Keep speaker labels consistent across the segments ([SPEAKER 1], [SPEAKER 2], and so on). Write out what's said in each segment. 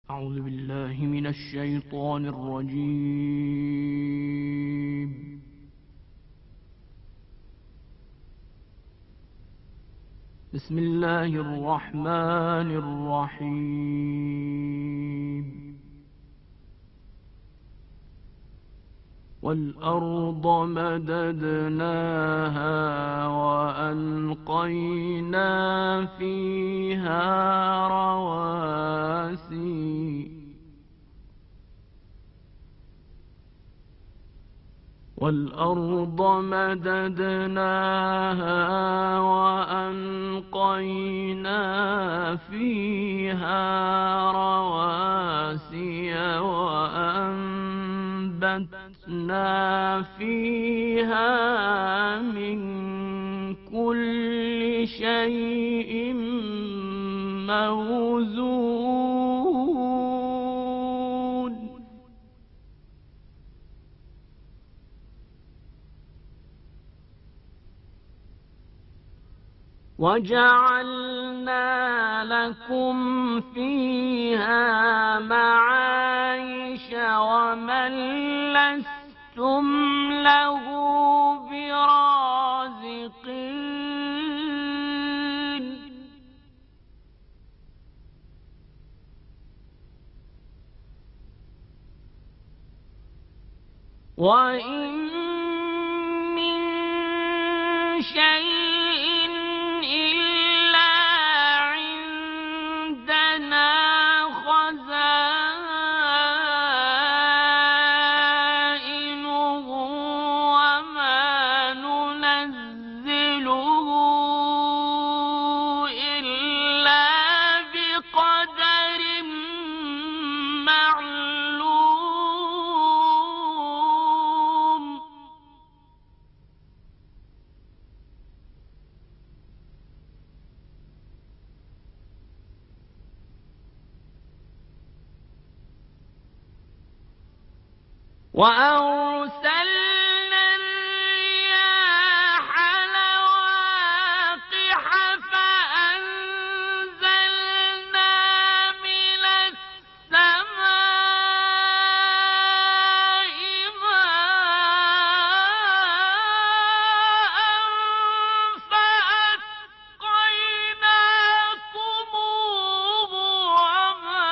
[SPEAKER 1] أعوذ بالله من الشيطان الرجيم. بسم الله الرحمن الرحيم. والأرض مددناها وألقينا فيها رواسي والأرض مددناها وألقينا فيها رواسي وأنبتنا فيها من كل شيء موزون وجعلنا لكم فيها معايش ومن لستم له برازقين وإن من شيء إلا عندنا خزائنه وما ننزله إلا بقدر معلوم وأرسلنا الرياح لواقح فأنزلنا من السماء ماء فأسقيناكموه وما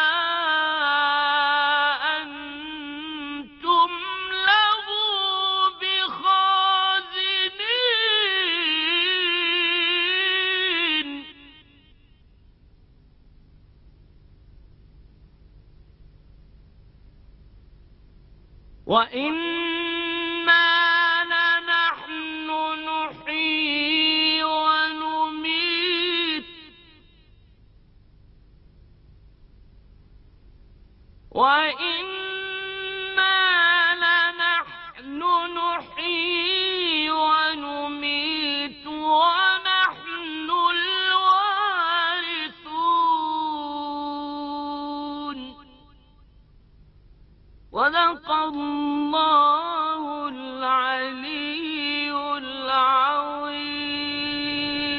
[SPEAKER 1] أنتم له بخازنين وإنا لنحن نحيي ونميت وإنا لنحن نحيي ونميت ونحن الوارثون صدق الله العلي العظيم.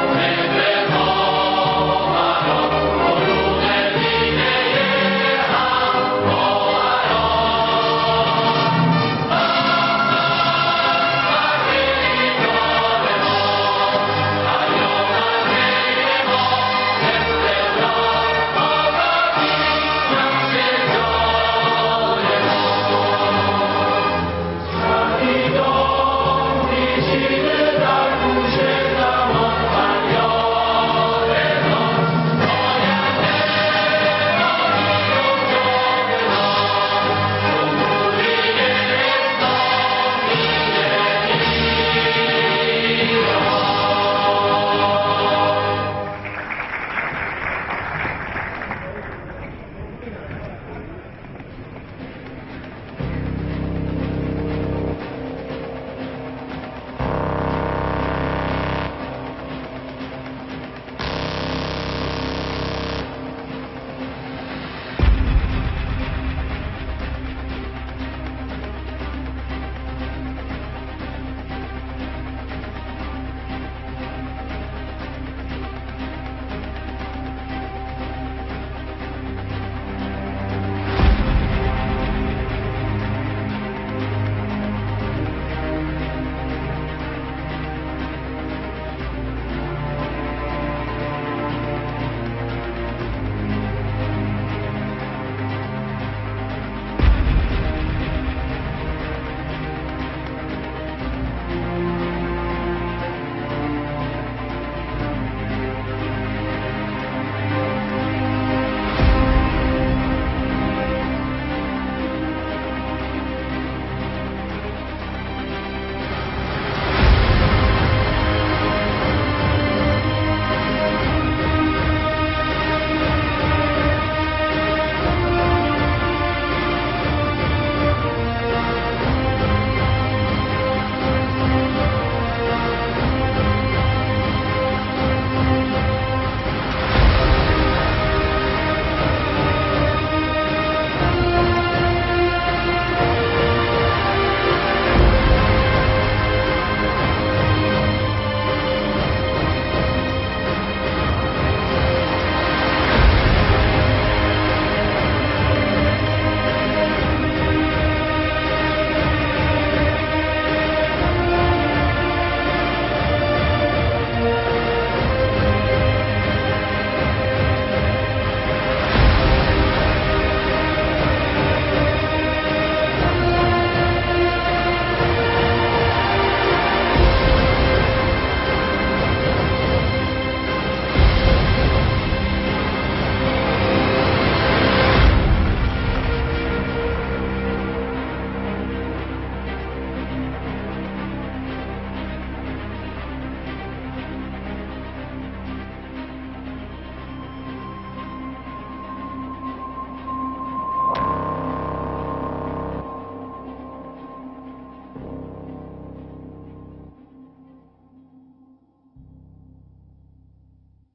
[SPEAKER 2] سلام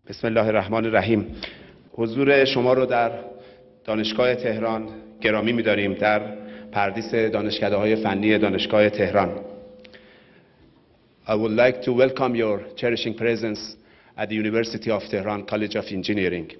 [SPEAKER 2] بسم الله الرحمن الرحیم. حضور شما رو در دانشگاه تهران گرامی می‌داریم، در پردیس دانشکده‌های فنی دانشگاه تهران. I would like to welcome your cherishing presence at the University of Tehran College of Engineering.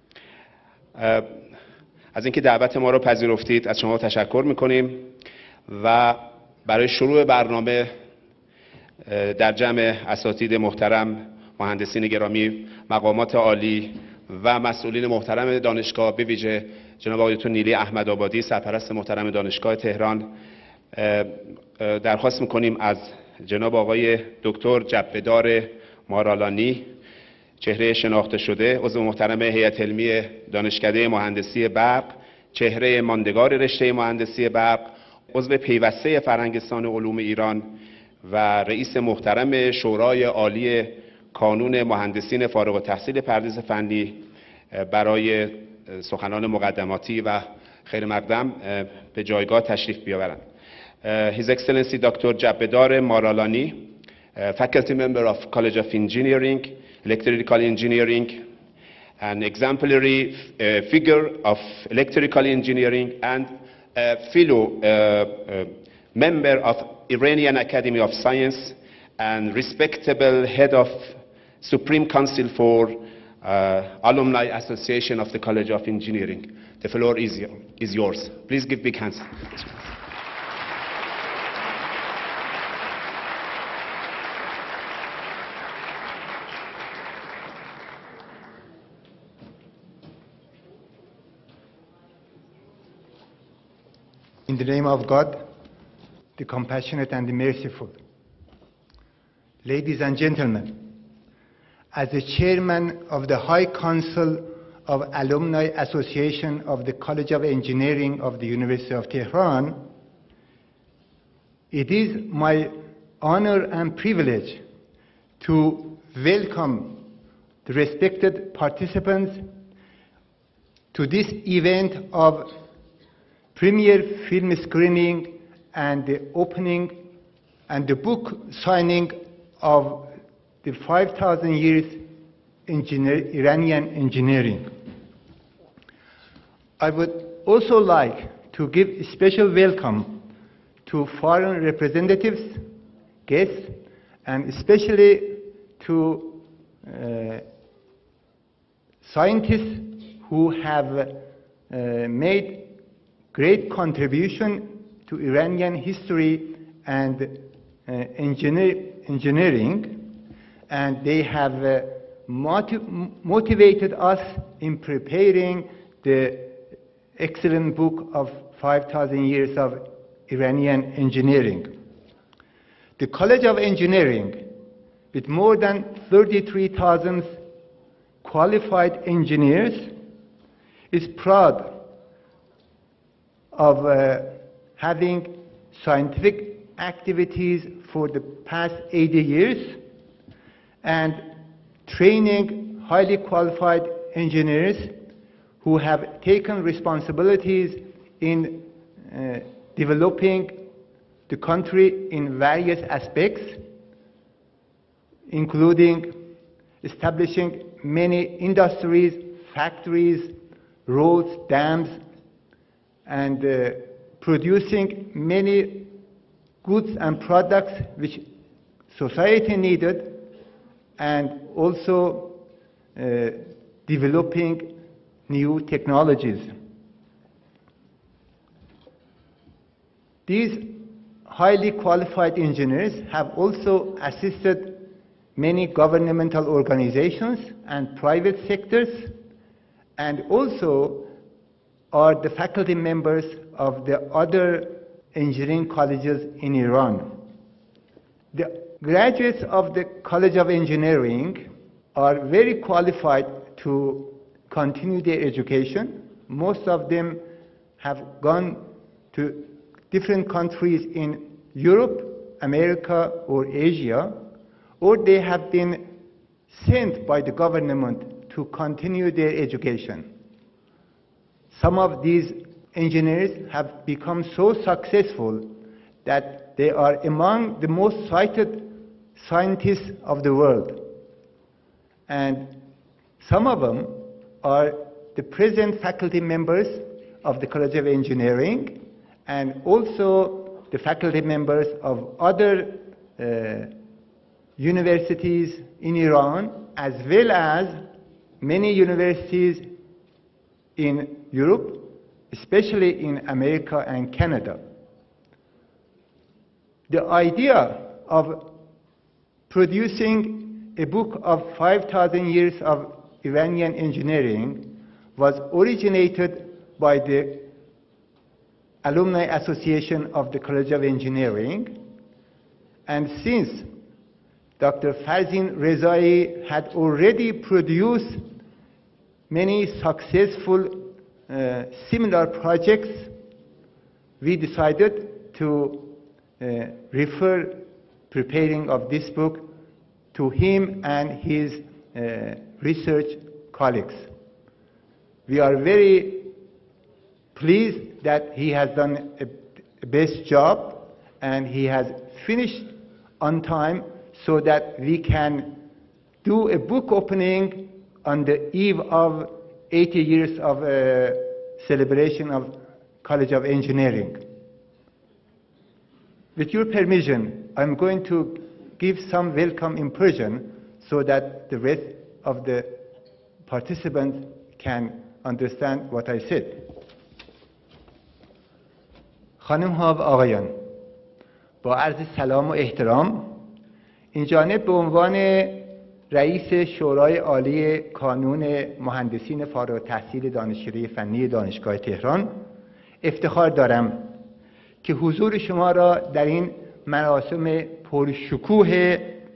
[SPEAKER 2] از اینکه دعوت ما رو پذیرفتید از شما تشکر می‌کنیم و برای شروع برنامه در جمع اساتید محترم، مهندسین گرامی، مقامات عالی و مسئولین محترم دانشگاه، به ویژه جناب آقای دکتر نیلی احمدآبادی، سرپرست محترم دانشگاه تهران، درخواست می‌کنیم از جناب آقای دکتر جبه‌دار مارالانی، چهره شناخته شده، عضو محترم هیئت علمی دانشکده مهندسی برق، چهره ماندگار رشته مهندسی برق، عضو پیوسته فرهنگستان علوم ایران و رئیس محترم شورای عالی کانون مهندسین فارغ التحصیل پردیس فنی برای سخنان مقدماتی و خیر مقدم به جایگاه تشریف بیاورند. His Excellency Dr. Jabedar Maralani, faculty member of College of Engineering, Electrical Engineering, an exemplary figure of electrical engineering and a fellow member of Iranian Academy of Science and respectable head of Supreme Council for Alumni Association of the College of Engineering. The floor is yours. Please give big hands.
[SPEAKER 3] In the name of God, the compassionate and the merciful. Ladies and gentlemen, as the chairman of the High Council of Alumni Association of the College of Engineering of the University of Tehran, it is my honor and privilege to welcome the respected participants to this event of premiere film screening and the opening and the book signing of the 5,000 years Iranian engineering. I would also like to give a special welcome to foreign representatives, guests, and especially to scientists who have made great contribution to Iranian history and engineering, and they have motivated us in preparing the excellent book of 5,000 years of Iranian engineering. The College of Engineering, with more than 33,000 qualified engineers, is proud of having scientific activities for the past 80 years and training highly qualified engineers who have taken responsibilities in developing the country in various aspects, including establishing many industries, factories, roads, dams, and producing many goods and products which society needed, and also developing new technologies. These highly qualified engineers have also assisted many governmental organizations and private sectors, and also are the faculty members of the other engineering colleges in Iran. The graduates of the College of Engineering are very qualified to continue their education. Most of them have gone to different countries in Europe, America, or Asia, or they have been sent by the government to continue their education. Some of these engineers have become so successful that they are among the most cited scientists of the world. And Some of them are the present faculty members of the College of Engineering and also the faculty members of other universities in Iran, as well as many universities in Europe, especially in America and Canada. The idea of producing a book of 5,000 years of Iranian engineering was originated by the Alumni Association of the College of Engineering, and since Dr. Farzin Rezai had already produced many successful similar projects, we decided to refer preparing of this book to him and his research colleagues. We are very pleased that he has done a best job and he has finished on time so that we can do a book opening on the eve of 80 years of celebration of College of Engineering. With your permission, I'm going to give some welcome in Persian so that the rest of the participants can understand what I said. خانم ها و آقایان، با عرض سلام و احترام، این جانب به عنوان رئیس شورای عالی کانون مهندسین فارغ التحصیل دانشکده فنی دانشگاه تهران افتخار دارم که حضور شما را در این مراسم پرشکوه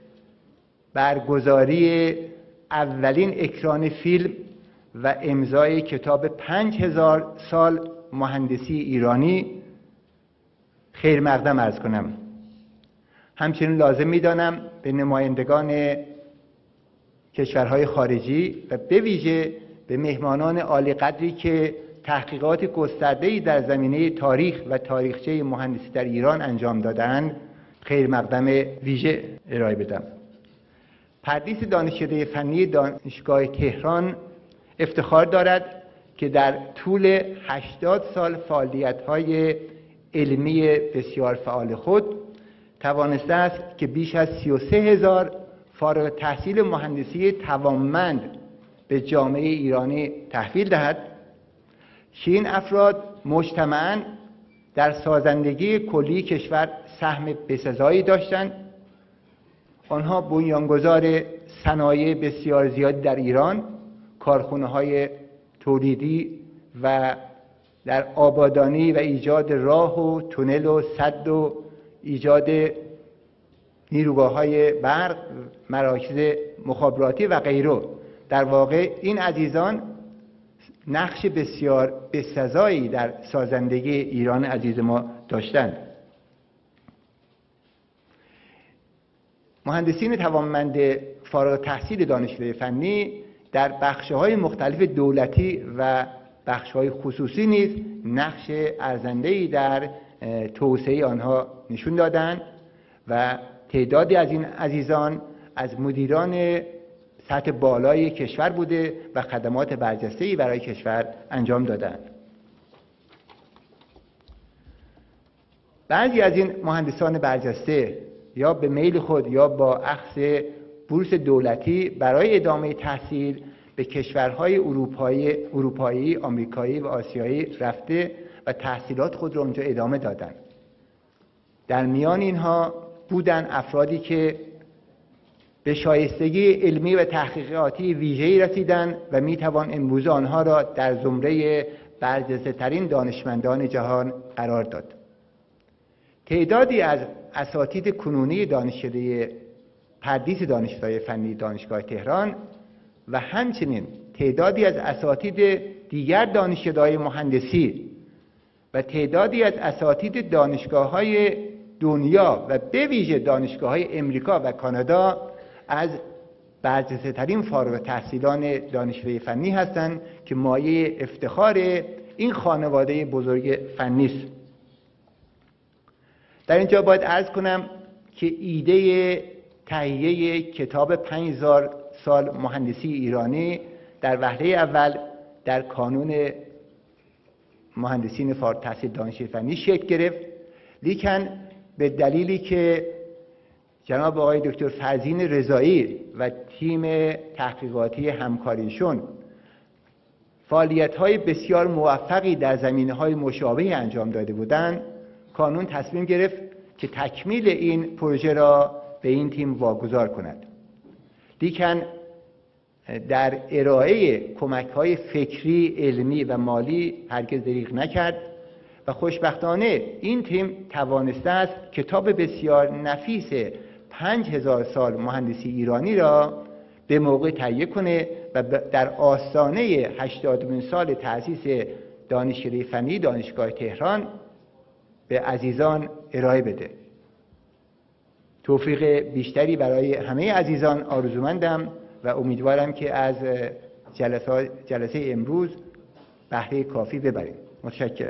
[SPEAKER 3] برگزاری اولین اکران فیلم و امضای کتاب 5000 سال مهندسی ایرانی خیر مقدم عرض کنم. همچنین لازم می‌دانم به نمایندگان کشورهای خارجی و به ویژه به مهمانان عالی قدری که تحقیقات گسترده‌ای در زمینه تاریخ و تاریخچه مهندسی در ایران انجام دادند خیر مقدم ویژه ارائه بدم. پردیس دانشکده فنی دانشگاه تهران افتخار دارد که در طول 80 سال فعالیت‌های علمی بسیار فعال خود توانسته است که بیش از 33,000 فارغ التحصیل مهندسی توانمند به جامعه ایرانی تحویل دهد که این افراد مجتمعاً در سازندگی کلی کشور سهم بسزایی داشتند. آنها بنیانگذار صنایع بسیار زیادی در ایران، کارخانه‌های تولیدی و در آبادانی و ایجاد راه و تونل و سد و ایجاد نیروگاه‌های برق، مراکز مخابراتی و غیره. در واقع این عزیزان نقش بسیار بسزایی در سازندگی ایران عزیز ما داشتند. مهندسین توانمند فارغ التحصیل دانشکده فنی در بخش‌های مختلف دولتی و بخش‌های خصوصی نیز نقش ارزنده‌ای در توسعه آنها نشون دادند و تعدادی از این عزیزان از مدیران سطح بالای کشور بوده و خدمات برجسته‌ای برای کشور انجام دادند. بعضی از این مهندسان برجسته یا به میل خود یا با اخذ بورس دولتی برای ادامه تحصیل به کشورهای اروپایی، آمریکایی و آسیایی رفته و تحصیلات خود را اونجا ادامه دادند. در میان اینها بودن افرادی که به شایستگی علمی و تحقیقاتی ویژه‌ای رسیدند و میتوان امروز آنها را در زمره برجسته‌ترین دانشمندان جهان قرار داد. تعدادی از اساتید کنونی دانشکده پردیس دانشگاه فنی دانشگاه تهران و همچنین تعدادی از اساتید دیگر دانشکده‌های مهندسی و تعدادی از اساتید دانشگاه‌های دنیا و به ویژه دانشگاه‌های امریکا و کانادا از برجسته‌ترین فارغ التحصیلان دانشکده فنی هستند که مایه افتخار این خانواده بزرگ فنی است. در اینجا باید عرض کنم که ایده تهیه کتاب 5000 سال مهندسی ایرانی در وهله اول در کانون مهندسین فارغ التحصیل دانشگاه فنی شکل گرفت، لیکن به دلیلی که جناب آقای دکتر فرزین رضایی و تیم تحقیقاتی همکاریشون فعالیت‌های بسیار موفقی در زمینه‌های مشابه انجام داده بودند، کانون تصمیم گرفت که تکمیل این پروژه را به این تیم واگذار کند. لیکن در ارائه کمک‌های فکری، علمی و مالی هرگز دریغ نکرد و خوشبختانه این تیم توانسته است کتاب بسیار نفیس 5000 سال مهندسی ایرانی را به موقع تهیه کنه و در آستانه 80مین سال تأسیس دانشکده فنی دانشگاه تهران به عزیزان ارائه بده. توفیق بیشتری برای همه عزیزان آرزومندم و امیدوارم که از جلسه امروز بهره کافی ببریم. متشکرم.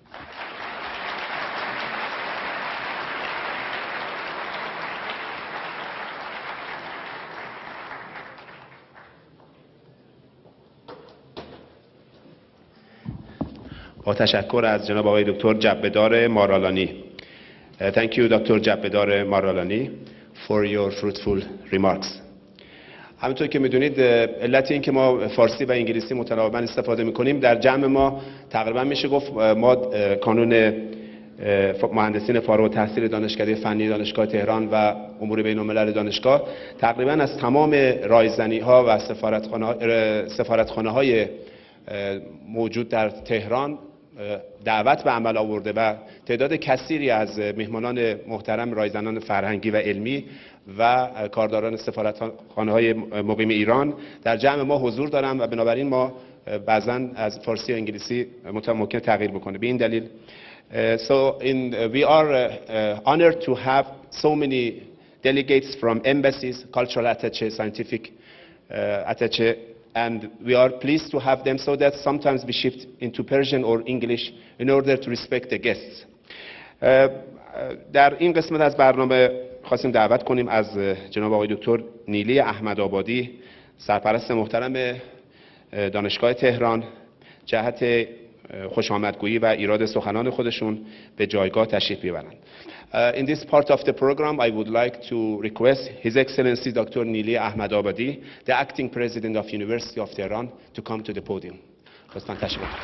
[SPEAKER 2] با تشکر از جناب آقای دکتر جبه‌دار مارالانی. Thank you Dr. جبه‌دار مارالانی for your fruitful remarks. همونطور که میدونید علت این که ما فارسی و انگلیسی متناوباً استفاده میکنیم، در جمع ما تقریبا میشه گفت ما کانون مهندسین فارغ التحصیل دانشکده فنی دانشگاه تهران و امور بین الملل دانشگاه تقریبا از تمام رایزنی ها و سفارتخانه های موجود در تهران دعوت به عمل آورده و تعداد کثیری از میهمانان محترم رایزنان فرهنگی و علمی و کارداران سفارتخانه های مقیم ایران در جمع ما حضور دارند و بنابراین ما بعضا از فارسی و انگلیسی ممکن تغییر بکنه. به این دلیل we are honored to have so many delegates from embassies, cultural attaché, scientific attaché, and we are pleased to have them so that sometimes we shift into Persian or English in order to respect the guests. در این قسمت از برنامه خواستیم دعوت کنیم از جناب آقای دکتر نیلی احمدآبادی، سرپرست محترم دانشگاه تهران، جهت خوشامدگویی و ایراد سخنان خودشون به جایگاه تشریف بیاورند. In this part of the program, I would like to request His Excellency Dr. Nili Ahmadabadi, the Acting President of University of Tehran, to come to the podium. لطفاً تشریف بیاورید.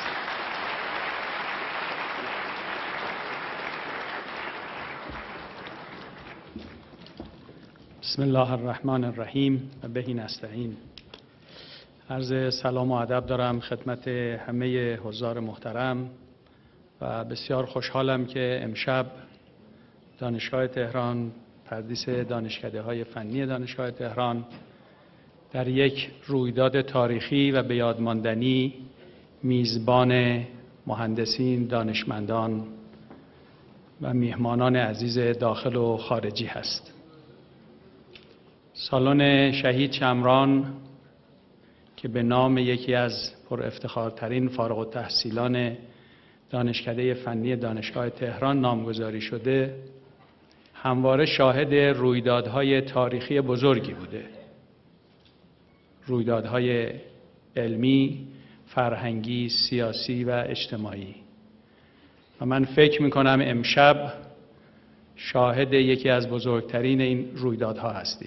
[SPEAKER 4] بسم الله الرحمن الرحیم و به نستعین. عرض سلام و ادب دارم خدمت همه حضار محترم و بسیار خوشحالم که امشب دانشگاه تهران، پردیس دانشکده های فنی دانشگاه تهران در یک رویداد تاریخی و به یاد ماندنی میزبان مهندسین، دانشمندان و میهمانان عزیز داخل و خارجی هست. سالن شهید شمران که به نام یکی از پر افتخارترین فارغ التحصیلان دانشکده فنی دانشگاه تهران نامگذاری شده، همواره شاهد رویدادهای تاریخی بزرگی بوده. رویدادهای علمی، فرهنگی، سیاسی و اجتماعی. و من فکر می‌کنم امشب شاهد یکی از بزرگترین این رویدادها هستیم.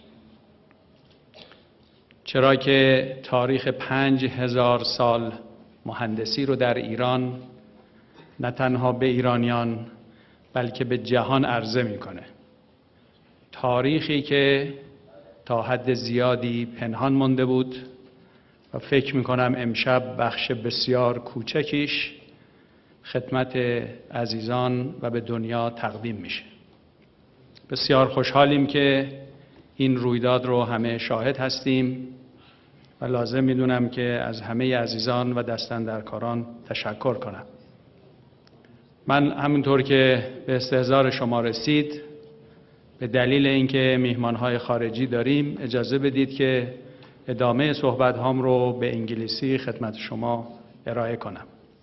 [SPEAKER 4] چرا که تاریخ 5000 سال مهندسی رو در ایران نه تنها به ایرانیان بلکه به جهان عرضه میکنه. تاریخی که تا حد زیادی پنهان مانده بود و فکر میکنم امشب بخش بسیار کوچکیش خدمت عزیزان و به دنیا تقدیم میشه. بسیار خوشحالیم که این رویداد رو همه شاهد هستیم و لازم میدونم که از همه عزیزان و دستاندرکاران تشکر کنم. من همونطور که به استحضار شما رسید، به دلیل اینکه میهمانهای خارجی داریم اجازه بدید که ادامه صحبت هام رو به انگلیسی خدمت شما ارائه کنم.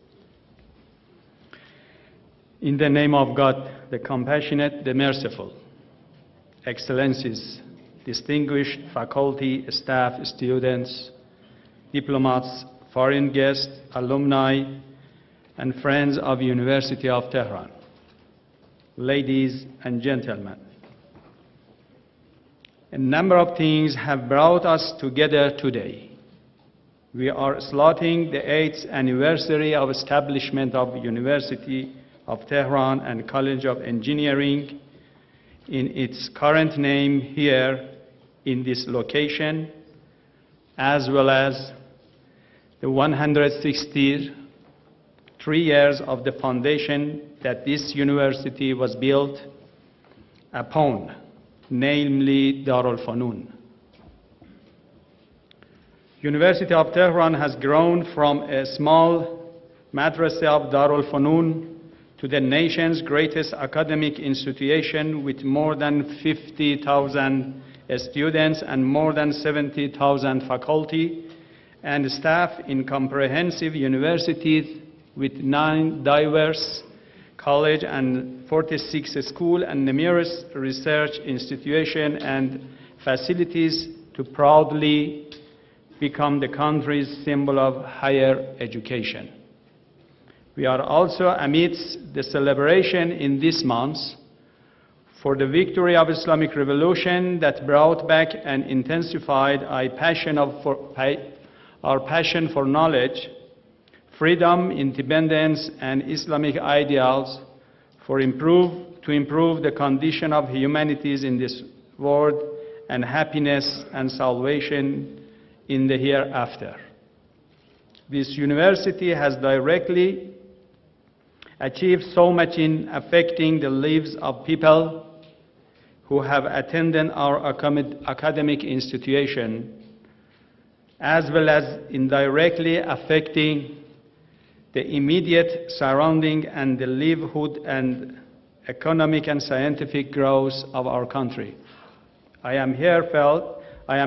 [SPEAKER 4] In the name of God, the compassionate, the merciful, Excellencies, distinguished faculty, staff, students, diplomats, foreign guests, alumni, and friends of University of Tehran, ladies and gentlemen. A number of things have brought us together today. We are slotting the 8th anniversary of establishment of University of Tehran and College of Engineering in its current name here in this location, as well as the 163 years of the foundation that this university was built upon, namely Darul Fanun. University of Tehran has grown from a small madrasa of Darul Fanun to the nation's greatest academic institution with more than 50,000 students and more than 70,000 faculty and staff in comprehensive universities with 9 diverse college and 46 school and numerous research institutions and facilities to proudly become the country's symbol of higher education. We are also amidst the celebration in this month for the victory of Islamic Revolution that brought back and intensified our passion for knowledge, freedom, independence, and Islamic ideals to improve the condition of humanities in this world and happiness and salvation in the hereafter. This university has directly achieved so much in affecting the lives of people who have attended our academic institution, as well as indirectly affecting the immediate surrounding and the livelihood and economic and scientific growth of our country. I am heartfelt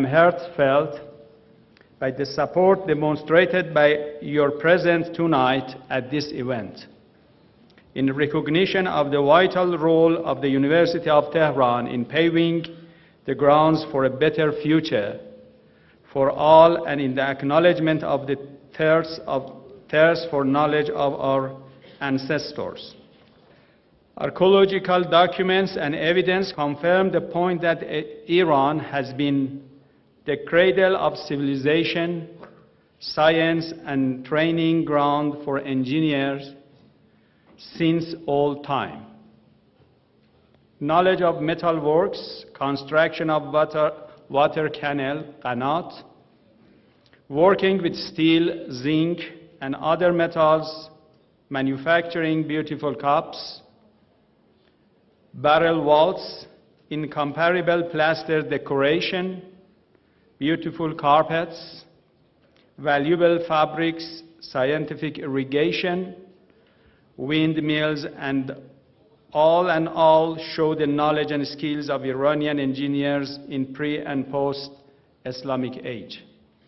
[SPEAKER 4] by the support demonstrated by your presence tonight at this event. In recognition of the vital role of the University of Tehran in paving the grounds for a better future for all and in the acknowledgement of the thirst for knowledge of our ancestors. Archaeological documents and evidence confirm the point that Iran has been the cradle of civilization, science, and training ground for engineers since all time. Knowledge of metalworks, construction of water canal, qanat, working with steel, zinc, and other metals, manufacturing beautiful cups, barrel vaults, incomparable plaster decoration, beautiful carpets, valuable fabrics, scientific irrigation, windmills, and all show the knowledge and skills of Iranian engineers in pre- and post-Islamic age.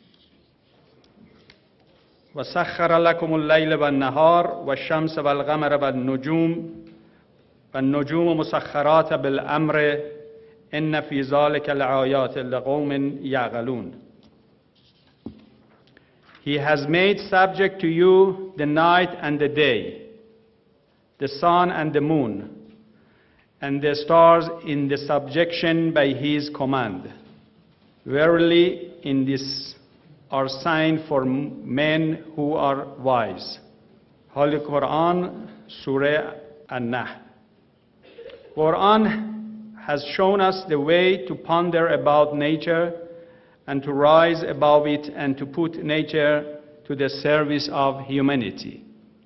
[SPEAKER 4] وسخر لكم الليل والنهار والشمس والقمر والنجوم مسخرات بالأمر إن في ذلك لآيات لقوم يعقلون. He has made subject to you the night and the day, the sun and the moon, and the stars in the subjection by his command. Verily, in this are signs for men who are wise. Holy Quran, Surah An-Nahl. Quran has shown us the way to ponder about nature and to rise above it and to put nature to the service of humanity.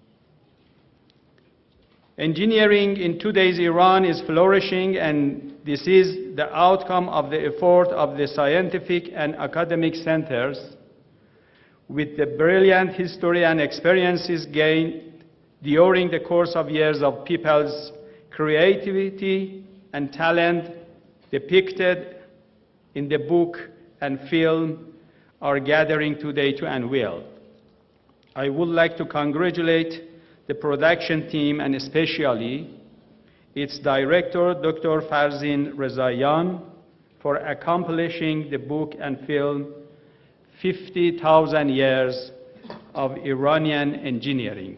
[SPEAKER 4] Engineering in today's Iran is flourishing, and this is the outcome of the effort of the scientific and academic centers with the brilliant history and experiences gained during the course of years of people's creativity and talent depicted in the book and film are gathering today to unveil. I would like to congratulate the production team and especially its director, Dr. Farzin Rezaian, for accomplishing the book and film 50,000 years of Iranian engineering,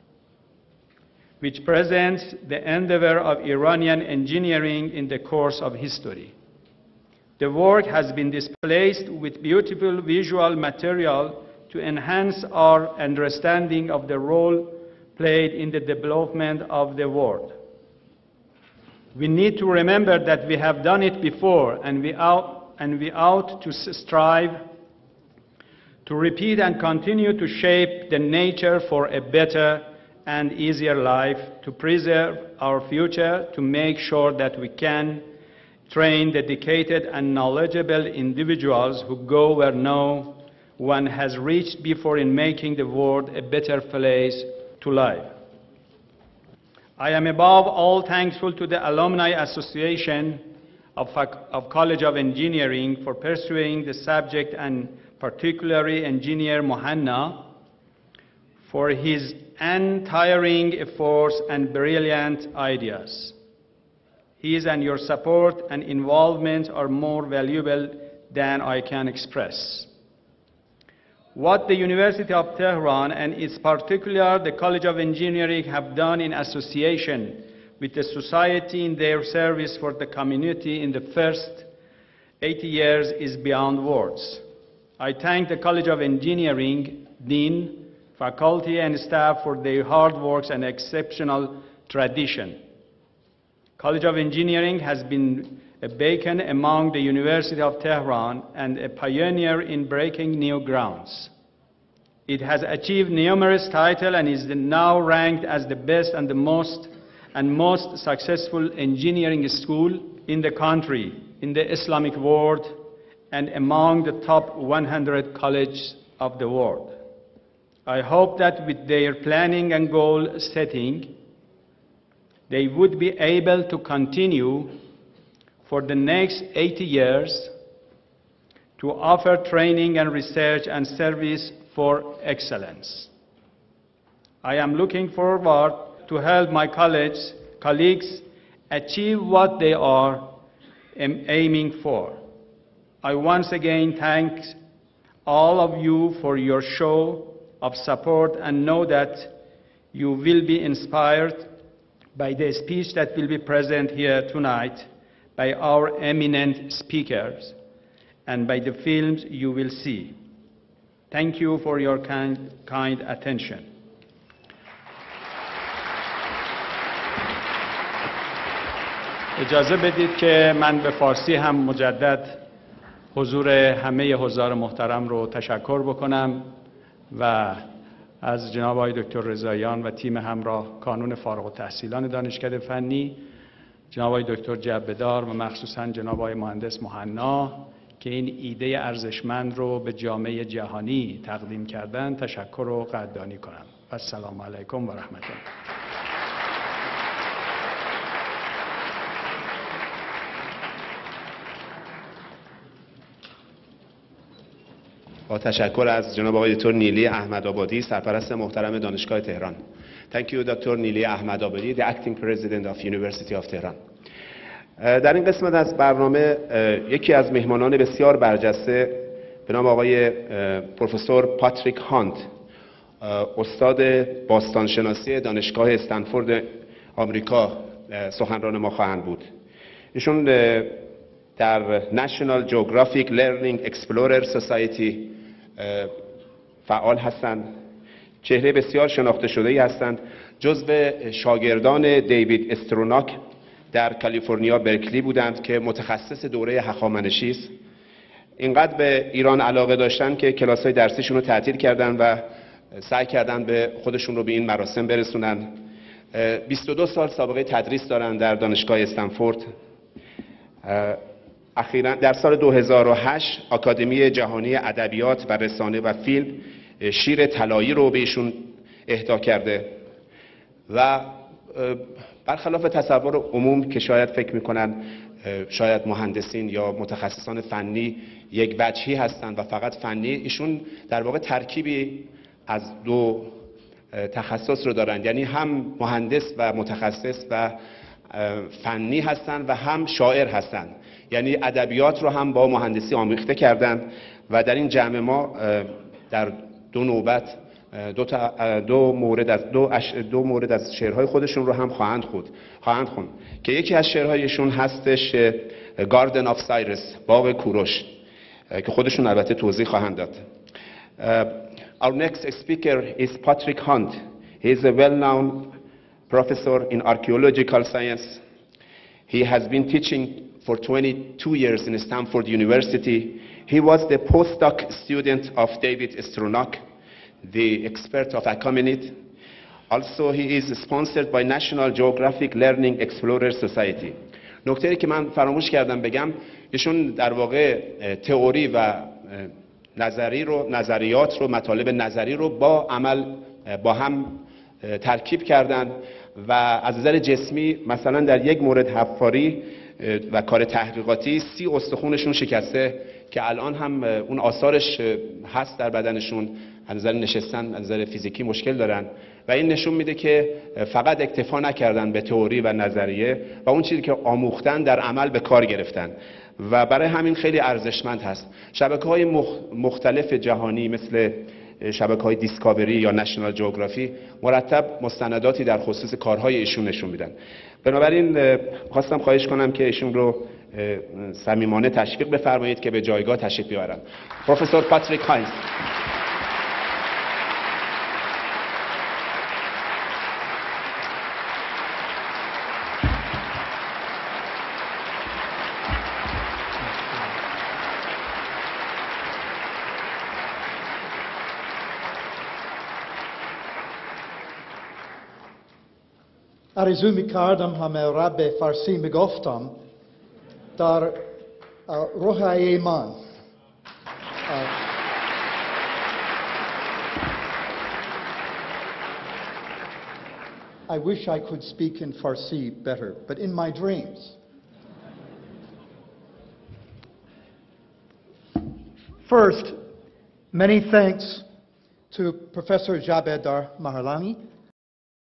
[SPEAKER 4] which presents the endeavor of Iranian engineering in the course of history. The work has been displayed with beautiful visual material to enhance our understanding of the role played in the development of the world. We need to remember that we have done it before, and we ought to strive to repeat and continue to shape the nature for a better and easier life, to preserve our future, to make sure that we can train dedicated and knowledgeable individuals who go where no one has reached before in making the world a better place to live. I am above all thankful to the Alumni Association of College of Engineering for pursuing the subject, and particularly Engineer Mohanna for his untiring efforts and brilliant ideas. His and your support and involvement are more valuable than I can express. What the University of Tehran and its particular the College of Engineering have done in association with the society in their service for the community in the first 80 years is beyond words. I thank the College of Engineering, Dean, faculty and staff for their hard work and exceptional tradition. College of Engineering has been a beacon among the University of Tehran and a pioneer in breaking new grounds. It has achieved numerous titles and is now ranked as the best and the most successful engineering school in the country, in the Islamic world, and among the top 100 colleges of the world. I hope that with their planning and goal setting, they would be able to continue for the next 80 years to offer training and research and service for excellence. I am looking forward to help my colleagues achieve what they are aiming for. I once again thank all of you for your show of support, and know that you will be inspired by the speech that will be present here tonight by our eminent speakers and by the films you will see. Thank you for your kind attention. اجازه بدید که من به فارسی هم مجدد حضور همه حضار محترم رو تشکر بکنم و از جناب آقای دکتر رضاییان و تیم همراه کانون فارغ التحصیلان دانشکده فنی، جناب آقای دکتر جعبه‌دار و مخصوصاً جناب آقای مهندس مهنا که این ایده ارزشمند رو به جامعه جهانی تقدیم کردن تشکر و قدردانی کنم. السلام علیکم و رحمت الله.
[SPEAKER 2] با تشکر از جناب آقای دکتر نیلی احمدآبادی، سرپرست محترم دانشگاه تهران. Thank you دکتر نیلی احمدآبادی, the acting president of University of Tehran. در این قسمت از برنامه یکی از مهمانان بسیار برجسته به نام آقای پروفسور پاتریک هانت، استاد باستانشناسی دانشگاه استنفورد آمریکا سخنران ما خواهند بود. ایشون در National Geographic Learning Explorer Society فعال هستند. چهره بسیار شناخته شده‌ای هستند. جزو شاگردان دیوید استروناک در کالیفرنیا برکلی بودند که متخصص دوره هخامنشی است. اینقدر به ایران علاقه داشتن که کلاس‌های درسیشون رو تعطیل کردن و سعی کردن به خودشون رو به این مراسم برسونن. 22 سال سابقه تدریس دارن در دانشگاه استنفورد. اخیراً در سال 2008 آکادمی جهانی ادبیات و رسانه و فیلم شیر طلایی رو به ایشون اهدا کرده و برخلاف تصور عموم که شاید فکر میکنن شاید مهندسین یا متخصصان فنی یک وجهی هستند و فقط فنی، ایشون در واقع ترکیبی از دو تخصص رو دارن، یعنی هم مهندس و متخصص و فنی هستند و هم شاعر هستند، یعنی ادبیات رو هم با مهندسی آمیخته کردند و در این جمع ما در دو نوبت دو مورد از شعرهای خودشون رو هم خواهند خوند که یکی از شعرهایشون هستش گاردن آف سایرس، باغ کوروش، که خودشون البته توضیح خواهند داد. Our next speaker is Patrick Hunt. He is a well-known professor in archaeological science. He has been teaching for 22 years in Stanford University. He was the postdoc student of David Stronach, the expert of Achaemenid. Also, he is sponsored by National Geographic Learning Explorer Society. نکته‌ای که من فراموش کردم بگم، ایشون در واقع تئوری و نظریات رو، مطالب نظری رو با عمل با هم ترکیب کردن و از نظر جسمی مثلا در یک مورد حفاری و کار تحقیقاتی 30 استخونشون شکسته که الان هم اون آثارش هست در بدنشون، از نظر نشستن، از نظر فیزیکی مشکل دارن و این نشون میده که فقط اکتفا نکردن به تئوری و نظریه و اون چیزی که آموختن در عمل به کار گرفتن و برای همین خیلی ارزشمند هست. شبکه‌های مختلف جهانی مثل شبکه‌های دیسکاوری یا نشنال جغرافی مرتب مستنداتی در خصوص کارهای ایشون نشون میدن. بنابراین خواستم خواهش کنم که ایشون رو صمیمانه تشویق بفرمایید که به جایگاه تشریف بیارن. پروفسور پاتریک هاینز.
[SPEAKER 5] آرزو می‌کردم همه را به فارسی میگفتم در روح ایمان. I wish I could speak in Farsi better, but in my dreams. First, many thanks to Professor Jabedar Maharlani